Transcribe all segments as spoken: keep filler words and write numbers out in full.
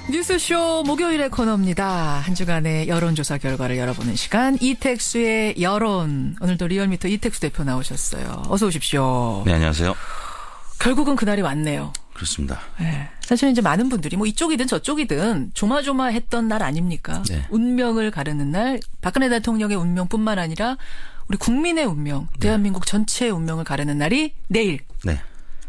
뉴스쇼 목요일의 코너입니다. 한 주간의 여론조사 결과를 열어보는 시간. 이택수의 여론. 오늘도 리얼미터 이택수 대표 나오셨어요. 어서 오십시오. 네, 안녕하세요. 결국은 그날이 왔네요. 그렇습니다. 네. 사실은 이제 많은 분들이 뭐 이쪽이든 저쪽이든 조마조마했던 날 아닙니까? 네. 운명을 가르는 날. 박근혜 대통령의 운명뿐만 아니라 우리 국민의 운명, 대한민국 전체의 운명을 가르는 날이 내일. 네.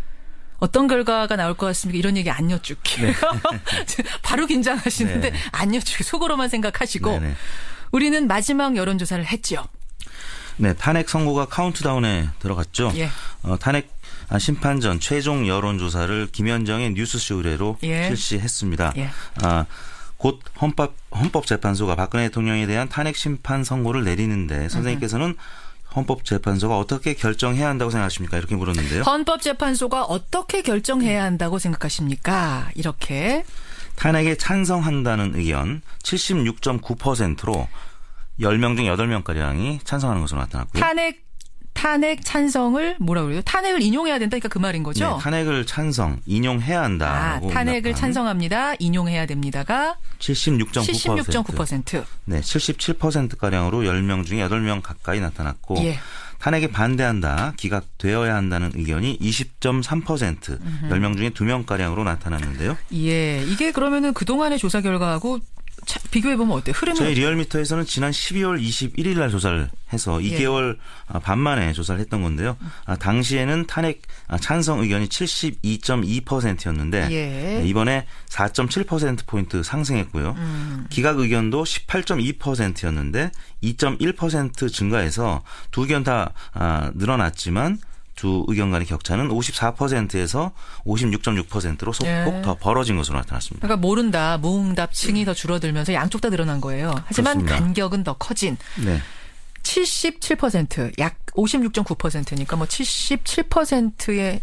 어떤 결과가 나올 것 같습니까? 이런 얘기 안 여쭐게요. 네. 바로 긴장하시는데 네. 안 여쭐게 속으로만 생각하시고 네네. 우리는 마지막 여론조사를 했죠. 네, 탄핵 선고가 카운트다운에 들어갔죠. 예. 어, 탄핵 심판전 최종 여론조사를 김현정의 뉴스쇼 의뢰로 예. 실시했습니다. 예. 아, 곧 헌법, 헌법재판소가 박근혜 대통령에 대한 탄핵 심판 선고를 내리는데 선생님께서는 헌법재판소가 어떻게 결정해야 한다고 생각하십니까? 이렇게 물었는데요. 헌법재판소가 어떻게 결정해야 한다고 생각하십니까? 이렇게. 탄핵에 찬성한다는 의견 칠십육 점 구 퍼센트로 열 명 중 여덟 명가량이 찬성하는 것으로 나타났고요. 탄핵, 탄핵 찬성을 뭐라고 그래요? 탄핵을 인용해야 된다니까 그 말인 거죠? 네, 탄핵을 찬성, 인용해야 한다고. 아, 탄핵을 찬성합니다. 인용해야 됩니다가 칠십육 점 구 퍼센트. 칠십육 점 구 퍼센트. 네, 칠십칠 퍼센트가량으로 열 명 중에 여덟 명 가까이 나타났고 예. 탄핵에 반대한다, 기각되어야 한다는 의견이 이십 점 삼 퍼센트, 음흠. 열 명 중에 두 명가량으로 나타났는데요. 예, 이게 그러면은 그동안의 조사 결과하고 비교해보면 어때요? 흐름은? 저희 리얼미터에서는 지난 십이월 이십일일 날 조사를 해서 이 개월 예. 반 만에 조사를 했던 건데요. 당시에는 탄핵 찬성 의견이 칠십이 점 이 퍼센트였는데 예. 이번에 사 점 칠 퍼센트포인트 상승했고요. 음. 기각 의견도 십팔 점 이 퍼센트였는데 이 점 일 퍼센트 증가해서 두 의견 다 늘어났지만 두 의견 간의 격차는 오십사 퍼센트에서 오십육 점 육 퍼센트로 소폭 예. 더 벌어진 것으로 나타났습니다. 그러니까 모른다, 무응답층이 음. 더 줄어들면서 양쪽 다 늘어난 거예요. 하지만 그렇습니다. 간격은 더 커진. 네. 칠십칠 퍼센트, 약 오십육 점 구 퍼센트니까 뭐 칠십칠 퍼센트의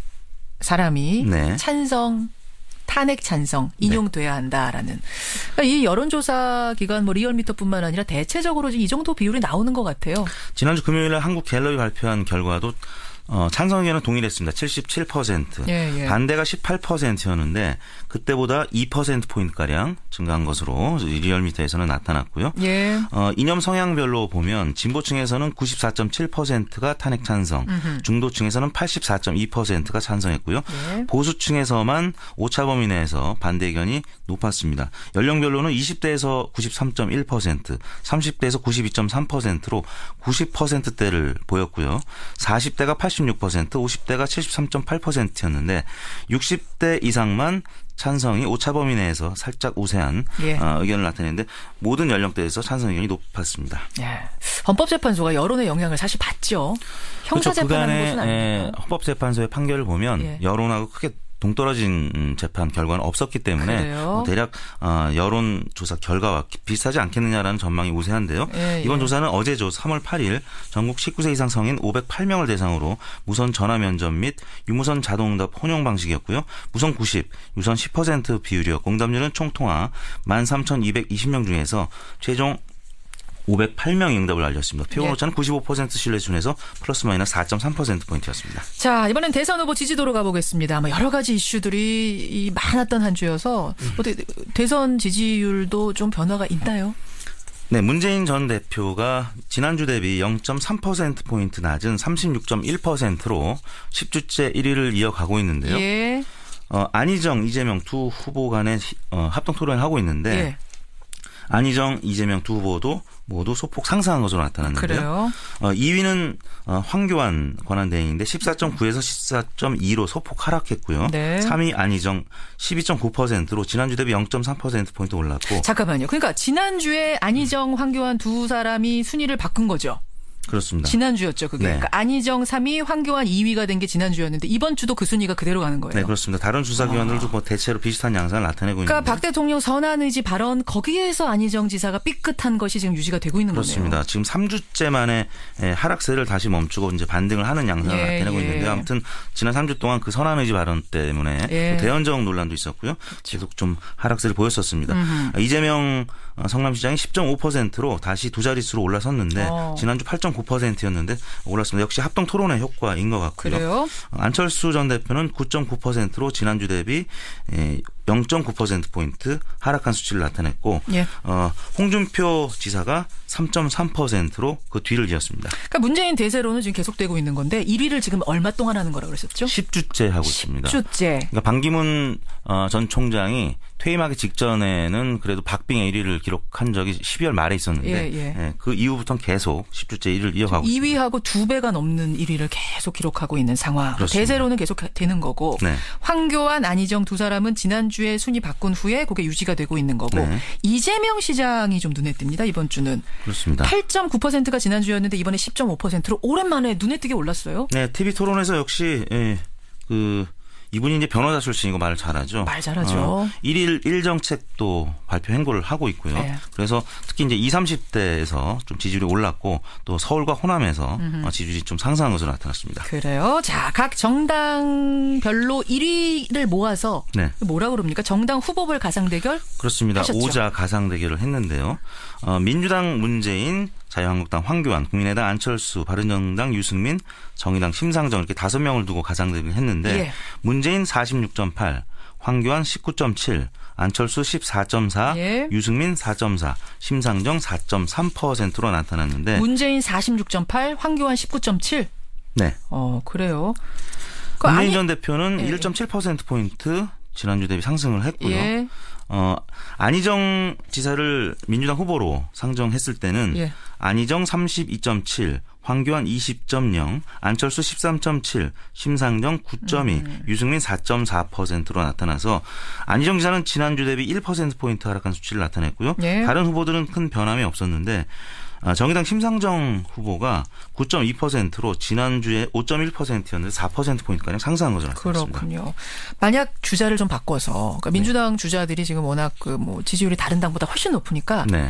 사람이 네. 찬성, 탄핵 찬성, 인용돼야 한다라는. 그러니까 이 여론조사 기관 뭐 리얼미터뿐만 아니라 대체적으로 이 정도 비율이 나오는 것 같아요. 지난주 금요일에 한국갤럽이 발표한 결과도 어, 찬성 의견은 동일했습니다. 칠십칠 퍼센트. 예, 예. 반대가 십팔 퍼센트였는데 그때보다 이 퍼센트포인트가량 증가한 것으로 리얼미터에서는 나타났고요. 예. 어, 이념 성향별로 보면 진보층에서는 구십사 점 칠 퍼센트가 탄핵 찬성, 음흠. 중도층에서는 팔십사 점 이 퍼센트가 찬성했고요. 예. 보수층에서만 오차 범위 내에서 반대 의견이 높았습니다. 연령별로는 이십 대에서 구십삼 점 일 퍼센트, 삼십 대에서 구십이 점 삼 퍼센트로 구십 퍼센트대를 보였고요. 사십 대가 팔십육 퍼센트, 오십 대가 칠십삼 점 팔 퍼센트였는데 육십 대 이상만 찬성이 오차 범위 내에서 살짝 우세한 예. 어, 의견을 나타내는데 모든 연령대에서 찬성 의견이 높았습니다. 예. 헌법재판소가 여론의 영향을 사실 받죠. 형사재판하는 그렇죠. 곳은 아니에요. 헌법재판소의 판결을 보면 예. 여론하고 크게 동떨어진 재판 결과는 없었기 때문에 뭐 대략 여론조사 결과와 비슷하지 않겠느냐라는 전망이 우세한데요. 예, 예. 이번 조사는 어제죠. 삼월 팔일 전국 십구 세 이상 성인 오백팔 명을 대상으로 무선 전화 면접 및 유무선 자동응답 혼용 방식이었고요. 무선 구십, 유선 십 퍼센트 비율이었고 응답률은 총통화 만 삼천이백이십 명 중에서 최종 오백팔 명이 응답을 알렸습니다. 표본 오차는 예. 구십오 퍼센트 신뢰 수준에서 플러스 마이너스 사 점 삼 퍼센트포인트였습니다. 자, 이번엔 대선 후보 지지도로 가보겠습니다. 뭐 여러 가지 이슈들이 많았던 한 주여서 음. 어떻게 대선 지지율도 좀 변화가 있나요? 네, 문재인 전 대표가 지난주 대비 영 점 삼 퍼센트포인트 낮은 삼십육 점 일 퍼센트로 십 주째 일 위를 이어가고 있는데요. 예. 어, 안희정, 이재명 두 후보 간의 어, 합동 토론을 하고 있는데 예. 안희정, 이재명 두 후보도 모두 소폭 상승한 것으로 나타났는데요. 그래요? 어, 이 위는 어, 황교안 권한대행인데 십사 점 구에서 십사 점 이로 소폭 하락했고요. 네. 삼 위 안희정 십이 점 구 퍼센트로 지난주 대비 영 점 삼 퍼센트포인트 올랐고. 잠깐만요. 그러니까 지난주에 안희정, 황교안 두 사람이 순위를 바꾼 거죠? 그렇습니다. 지난주였죠, 그게. 네. 그러니까 안희정 삼 위, 황교안 이 위가 된 게 지난주였는데 이번 주도 그 순위가 그대로 가는 거예요. 네, 그렇습니다. 다른 수사기관들도 아. 뭐 대체로 비슷한 양상을 나타내고 있는데. 그러니까 박 대통령 선한 의지 발언 거기에서 안희정 지사가 삐끗한 것이 지금 유지가 되고 있는 그렇습니다. 거네요. 그렇습니다. 지금 삼 주째 만에 하락세를 다시 멈추고 이제 반등을 하는 양상을 예, 나타내고 예. 있는데 아무튼 지난 삼 주 동안 그 선한 의지 발언 때문에 예. 대연정 논란도 있었고요. 계속 좀 하락세를 보였었습니다. 음흠. 이재명 성남시장이 십 점 오 퍼센트로 다시 두 자릿수로 올라섰는데 어. 지난주 팔 점 구 퍼센트였는데 올랐습니다. 역시 합동 토론의 효과인 것 같고요. 그래요? 안철수 전 대표는 구 점 구 퍼센트로 지난주 대비 영 점 구 퍼센트 포인트 하락한 수치를 나타냈고 예. 어, 홍준표 지사가 삼 점 삼 퍼센트로 그 뒤를 이었습니다. 그러니까 문재인 대세로는 지금 계속되고 있는 건데 일 위를 지금 얼마 동안 하는 거라고 그랬었죠? 십 주째 하고 있습니다. 십 주째. 그러니까 반기문 어, 전 총장이 퇴임하기 직전에는 그래도 박빙의 일 위를 기록한 적이 십이월 말에 있었는데 예, 예. 예, 그 이후부터는 계속 십 주째 일 위를 이어가고 있습니다. 이 위하고 두 배가 넘는 일 위를 계속 기록하고 있는 상황. 그렇습니다. 대세로는 계속 되는 거고 네. 황교안, 안희정 두 사람은 지난주에 순위 바꾼 후에 그게 유지가 되고 있는 거고 네. 이재명 시장이 좀 눈에 띕니다. 이번 주는. 그렇습니다. 팔 점 구 퍼센트가 지난주였는데 이번에 십 점 오 퍼센트로 오랜만에 눈에 띄게 올랐어요. 네, 티비 토론에서 역시 예, 그 이분이 이제 변호사 출신이고 말을 잘하죠. 말 잘하죠. 어, 일일 일 정책도 발표 행보를 하고 있고요. 네. 그래서 특히 이제 이십, 삼십 대에서 좀 지지율이 올랐고 또 서울과 호남에서 음흠. 지지율이 좀 상승한 것으로 나타났습니다. 그래요. 자, 각 정당별로 일 위를 모아서 네. 뭐라 그럽니까? 정당 후보별 가상 대결? 그렇습니다. 하셨죠? 오자 가상 대결을 했는데요. 어, 민주당 문재인, 자유한국당 황교안, 국민의당 안철수, 바른정당 유승민, 정의당 심상정 이렇게 다섯 명을 두고 가상대결을 했는데 예. 문재인 사십육 점 팔, 황교안 십구 점 칠, 안철수 십사 점 사, 예. 유승민 사 점 사, 심상정 사 점 삼 퍼센트로 나타났는데 문재인 사십육 점 팔, 황교안 십구 점 칠. 네. 어, 그래요. 문재인 아니... 전 대표는 예. 일 점 칠 퍼센트 포인트 지난주 대비 상승을 했고요. 예. 어, 안희정 지사를 민주당 후보로 상정했을 때는 예. 안희정 삼십이 점 칠, 황교안 이십 점 영, 안철수 십삼 점 칠, 심상정 구 점 이, 음. 유승민 사 점 사 퍼센트로 나타나서 안희정 지사는 지난주 대비 일 퍼센트 포인트 하락한 수치를 나타냈고요. 예. 다른 후보들은 큰 변함이 없었는데 정의당 심상정 후보가 구 점 이 퍼센트로 지난주에 오 점 일 퍼센트였는데 사 퍼센트 포인트가량 상승한 것으로 나타났습니다. 그렇군요. 만약 주자를 좀 바꿔서 그러니까 민주당 네. 주자들이 지금 워낙 그 뭐 지지율이 다른 당보다 훨씬 높으니까 네.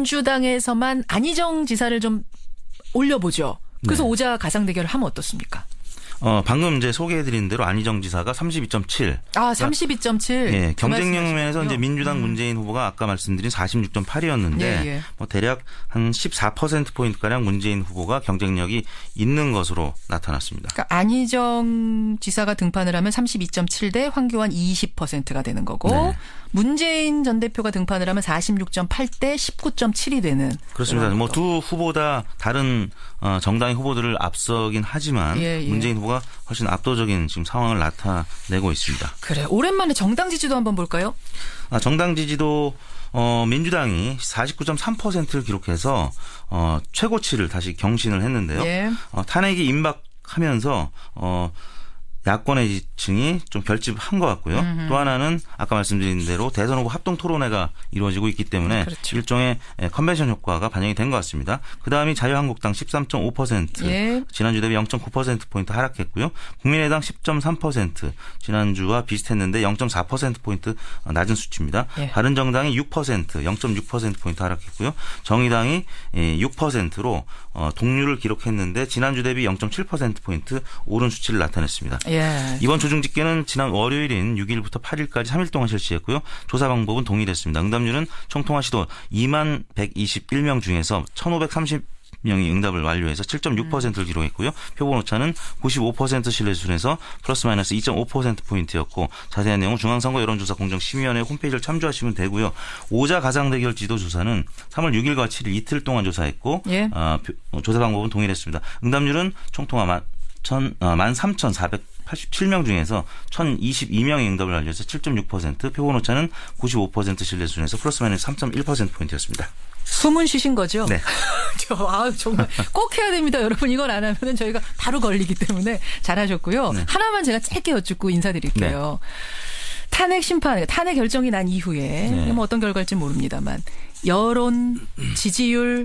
민주당에서만 안희정 지사를 좀 올려보죠. 그래서 네. 오자 가상 대결을 하면 어떻습니까? 어, 방금 이제 소개해드린 대로 안희정 지사가 삼십이 점 칠. 아, 삼십이 점 칠. 예, 경쟁력 면에서 이제 민주당 음. 문재인 후보가 아까 말씀드린 사십육 점 팔이었는데 예, 예. 뭐 대략 한 십사 퍼센트 포인트가량 문재인 후보가 경쟁력이 있는 것으로 나타났습니다. 그러니까 안희정 지사가 등판을 하면 삼십이 점 칠 대 황교안 이십 퍼센트가 되는 거고 네. 문재인 전 대표가 등판을 하면 사십육 점 팔 대 십구 점 칠이 되는. 그렇습니다. 뭐 두 후보 다 다른 정당의 후보들을 앞서긴 하지만 예, 예. 문재인 후보가 훨씬 압도적인 지금 상황을 나타내고 있습니다. 그래. 오랜만에 정당 지지도 한번 볼까요? 아, 정당 지지도 어, 민주당이 사십구 점 삼 퍼센트를 기록해서 어, 최고치를 다시 경신을 했는데요. 예. 어, 탄핵이 임박하면서 어, 야권의 지층이 좀 결집한 것 같고요. 음흠. 또 하나는 아까 말씀드린 대로 대선 후보 합동 토론회가 이루어지고 있기 때문에 그렇죠. 일종의 컨벤션 효과가 반영이 된 것 같습니다. 그다음이 자유한국당 십삼 점 오 퍼센트, 예. 지난주 대비 영 점 구 퍼센트 포인트 하락했고요. 국민의당 십 점 삼 퍼센트, 지난주와 비슷했는데 영 점 사 퍼센트 포인트 낮은 수치입니다. 예. 바른정당이 육 퍼센트, 영 점 육 퍼센트 포인트 하락했고요. 정의당이 육 퍼센트로 동률을 기록했는데 지난주 대비 영 점 칠 퍼센트 포인트 오른 수치를 나타냈습니다. 예. 이번 조중 집계는 지난 월요일인 육 일부터 팔 일까지 삼 일 동안 실시했고요. 조사 방법은 동일했습니다. 응답률은 총통화 시도 이만 백이십일 명 중에서 천오백삼십 명이 응답을 완료해서 칠 점 육 퍼센트를 기록했고요. 표본 오차는 구십오 퍼센트 신뢰 수준에서 플러스 마이너스 이 점 오 퍼센트 포인트였고 자세한 내용은 중앙선거 여론조사 공정심의위원회 홈페이지를 참조하시면 되고요. 오자 가상대결 지도조사는 삼월 육 일과 칠 일 이틀 동안 조사했고 예. 어, 조사 방법은 동일했습니다. 응답률은 총통화 만 삼천사백팔십칠 명 중에서 천이십이 명의 응답을 완료해서 칠 점 육 퍼센트, 표본 오차는 구십오 퍼센트 신뢰 수준에서 플러스 마이너스 삼 점 일 퍼센트 포인트였습니다. 숨은 쉬신 거죠? 네. 저, 아, 정말 꼭 해야 됩니다. 여러분 이걸 안 하면 저희가 바로 걸리기 때문에 잘하셨고요. 네. 하나만 제가 짧게 여쭙고 인사드릴게요. 네. 탄핵 심판, 탄핵 결정이 난 이후에 네. 뭐 어떤 결과일지 모릅니다만 여론, 지지율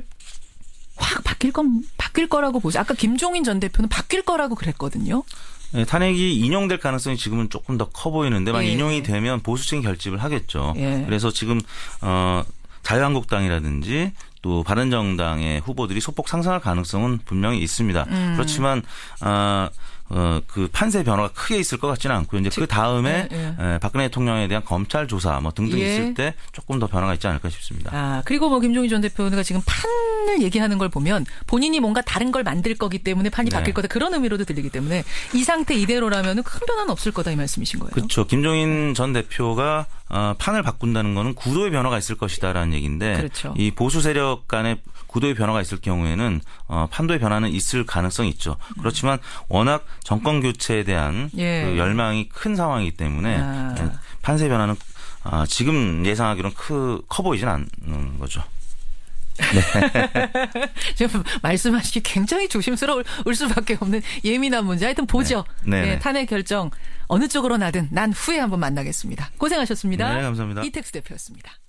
확 바뀔 건 바뀔 거라고 보세요. 아까 김종인 전 대표는 바뀔 거라고 그랬거든요. 네, 탄핵이 인용될 가능성이 지금은 조금 더 커 보이는데 만 예. 인용이 되면 보수층이 결집을 하겠죠. 예. 그래서 지금 어, 자유한국당이라든지 또 바른정당의 후보들이 소폭 상승할 가능성은 분명히 있습니다. 음. 그렇지만 어, 어, 그 판세 변화가 크게 있을 것 같지는 않고요. 이제 그 다음에 예, 예. 에, 박근혜 대통령에 대한 검찰 조사 뭐 등등 예. 있을 때 조금 더 변화가 있지 않을까 싶습니다. 아, 그리고 뭐 김종인 전 대표가 지금 판을 얘기하는 걸 보면 본인이 뭔가 다른 걸 만들 거기 때문에 판이 네. 바뀔 거다 그런 의미로도 들리기 때문에 이 상태 이대로라면 큰 변화는 없을 거다 이 말씀이신 거예요. 그렇죠. 김종인 전 대표가 어, 판을 바꾼다는 거는 구도의 변화가 있을 것이다라는 얘기인데 그렇죠. 이 보수 세력 간의 구도의 변화가 있을 경우에는 어, 판도의 변화는 있을 가능성이 있죠. 그렇지만 워낙 정권 교체에 대한 예. 그 열망이 큰 상황이기 때문에 아. 판세 변화는 어, 지금 예상하기로는 크, 커 보이진 않는 거죠. 네. 지금 말씀하시기 굉장히 조심스러울 수밖에 없는 예민한 문제. 하여튼 보죠. 네. 네. 네. 탄핵 결정 어느 쪽으로 나든 난 후에 한번 만나겠습니다. 고생하셨습니다. 네, 감사합니다. 이택수 대표였습니다.